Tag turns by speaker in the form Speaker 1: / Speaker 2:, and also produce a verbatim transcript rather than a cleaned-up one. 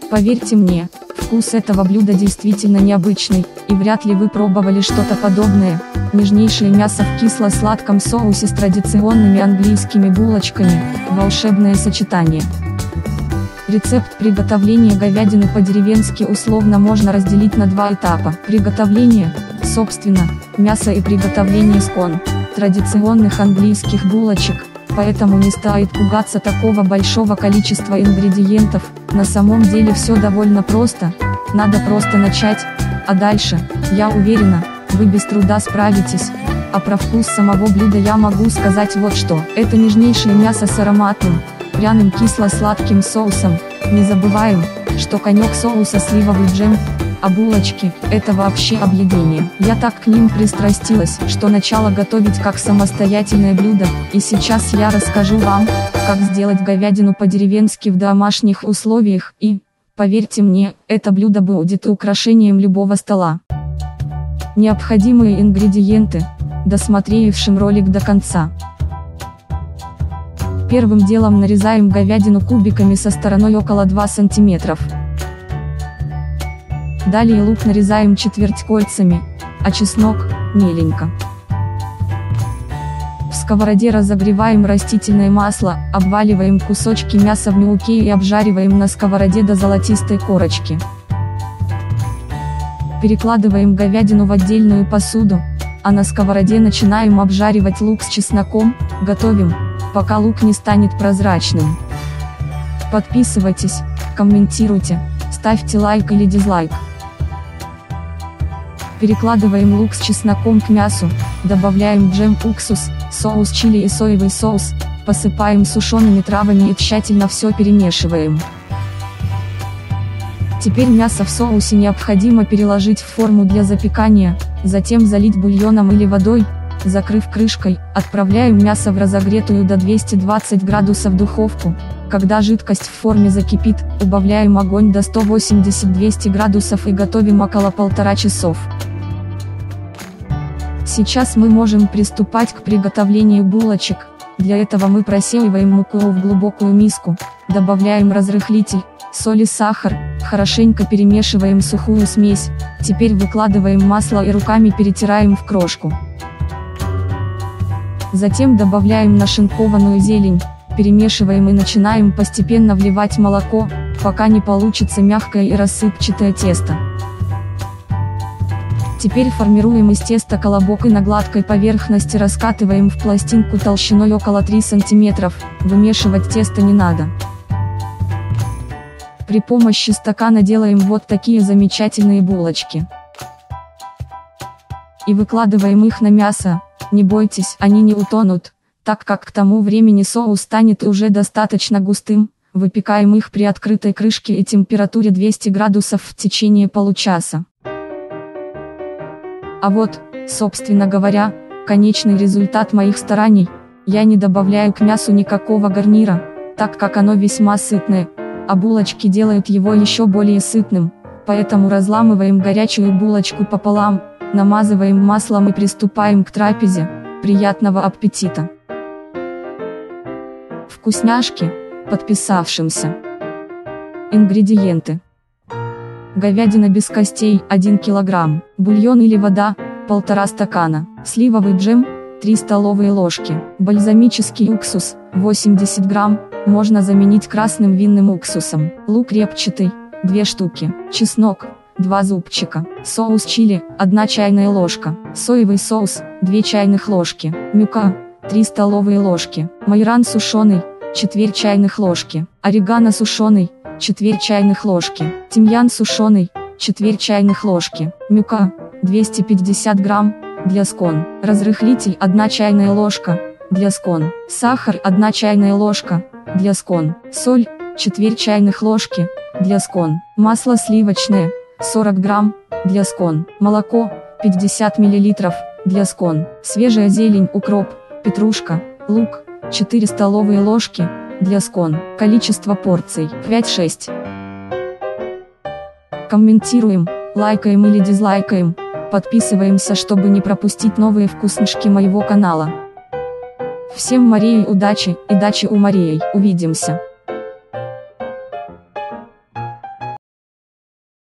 Speaker 1: Поверьте мне, вкус этого блюда действительно необычный, и вряд ли вы пробовали что-то подобное. Нежнейшее мясо в кисло-сладком соусе с традиционными английскими булочками – волшебное сочетание. Рецепт приготовления говядины по-деревенски условно можно разделить на два этапа. Приготовление, собственно, мясо и приготовление скон, традиционных английских булочек, поэтому не стоит пугаться такого большого количества ингредиентов, на самом деле все довольно просто, надо просто начать, а дальше, я уверена, вы без труда справитесь. А про вкус самого блюда я могу сказать вот что. Это нежнейшее мясо с ароматным, пряным кисло-сладким соусом. Не забываем, что конек соуса сливовый джем, а булочки – это вообще объедение. Я так к ним пристрастилась, что начала готовить как самостоятельное блюдо, и сейчас я расскажу вам, как сделать говядину по-деревенски в домашних условиях, и, поверьте мне, это блюдо будет украшением любого стола. Необходимые ингредиенты, досмотревшим ролик до конца. Первым делом нарезаем говядину кубиками со стороной около двух сантиметров. Далее лук нарезаем четверть кольцами, а чеснок – меленько. В сковороде разогреваем растительное масло, обваливаем кусочки мяса в муке и обжариваем на сковороде до золотистой корочки. Перекладываем говядину в отдельную посуду, а на сковороде начинаем обжаривать лук с чесноком, готовим, пока лук не станет прозрачным. Подписывайтесь, комментируйте, ставьте лайк или дизлайк. Перекладываем лук с чесноком к мясу, добавляем джем, уксус, соус чили и соевый соус, посыпаем сушеными травами и тщательно все перемешиваем. Теперь мясо в соусе необходимо переложить в форму для запекания, затем залить бульоном или водой, закрыв крышкой, отправляем мясо в разогретую до двухсот двадцати градусов духовку. Когда жидкость в форме закипит, убавляем огонь до ста восьмидесяти — двухсот градусов и готовим около полтора часов. Сейчас мы можем приступать к приготовлению булочек. Для этого мы просеиваем муку в глубокую миску, добавляем разрыхлитель, соль и сахар, хорошенько перемешиваем сухую смесь, теперь выкладываем масло и руками перетираем в крошку. Затем добавляем нашинкованную зелень, перемешиваем и начинаем постепенно вливать молоко, пока не получится мягкое и рассыпчатое тесто. Теперь формируем из теста колобок и на гладкой поверхности раскатываем в пластинку толщиной около трёх сантиметров, вымешивать тесто не надо. При помощи стакана делаем вот такие замечательные булочки. И выкладываем их на мясо, не бойтесь, они не утонут, так как к тому времени соус станет уже достаточно густым, выпекаем их при открытой крышке и температуре двести градусов в течение получаса. А вот, собственно говоря, конечный результат моих стараний. Я не добавляю к мясу никакого гарнира, так как оно весьма сытное, а булочки делают его еще более сытным, поэтому разламываем горячую булочку пополам, намазываем маслом и приступаем к трапезе. Приятного аппетита! Вкусняшки, подписавшимся. Ингредиенты. Говядина без костей – один килограмм, бульон или вода – полтора стакана, сливовый джем – три столовые ложки, бальзамический уксус – восемьдесят грамм, можно заменить красным винным уксусом, лук репчатый – две штуки, чеснок – два зубчика, соус чили – одна чайная ложка, соевый соус – две чайных ложки, мука – три столовые ложки, майоран сушеный – четверть чайных ложки, орегано сушеный – четверть чайных ложки, тимьян сушеный – четверть чайных ложки, мука – двести пятьдесят грамм, для скон, разрыхлитель – одна чайная ложка, для скон, сахар – одна чайная ложка, для скон, соль – четверть чайных ложки, для скон, масло сливочное – сорок грамм, для скон, молоко – пятьдесят миллилитров, для скон, свежая зелень, укроп, петрушка, лук – четыре столовые ложки, для скон, количество порций – пять-шесть. Комментируем, лайкаем или дизлайкаем, подписываемся, чтобы не пропустить новые вкусняшки моего канала. Всем Марии удачи и дачи у Марии, увидимся!